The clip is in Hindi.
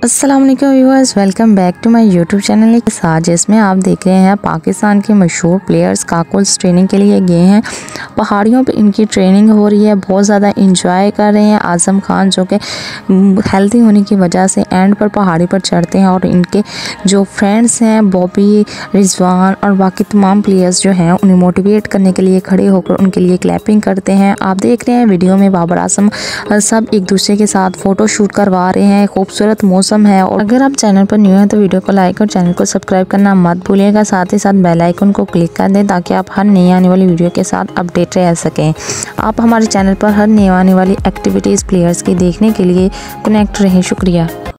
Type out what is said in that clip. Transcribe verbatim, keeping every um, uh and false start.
अस्सलाम वालेकुम viewers, welcome back to my YouTube channel के साथ, जिसमें आप देख रहे हैं पाकिस्तान के मशहूर प्लेयर्स काकुल्स ट्रेनिंग के लिए गए हैं। पहाड़ियों पे इनकी ट्रेनिंग हो रही है, बहुत ज़्यादा इंजॉय कर रहे हैं। आज़म खान जो कि हेल्दी होने की वजह से एंड पर पहाड़ी पर चढ़ते हैं और इनके जो फ्रेंड्स हैं बॉबी, रिजवान और बाकी तमाम प्लेयर्स जो हैं उन्हें मोटिवेट करने के लिए खड़े होकर उनके लिए क्लैपिंग करते हैं। आप देख रहे हैं वीडियो में बाबर आजम सब एक दूसरे के साथ फ़ोटो शूट करवा रहे हैं। खूबसूरत मौसम है। और अगर आप चैनल पर न्यू हैं तो वीडियो को लाइक और चैनल को सब्सक्राइब करना मत भूलिएगा। साथ ही साथ बेल आइकन को क्लिक कर दें ताकि आप हर नई आने वाली वीडियो के साथ अपडेट रह सकें। आप हमारे चैनल पर हर नई आने वाली एक्टिविटीज़ प्लेयर्स की देखने के लिए कनेक्ट रहें। शुक्रिया।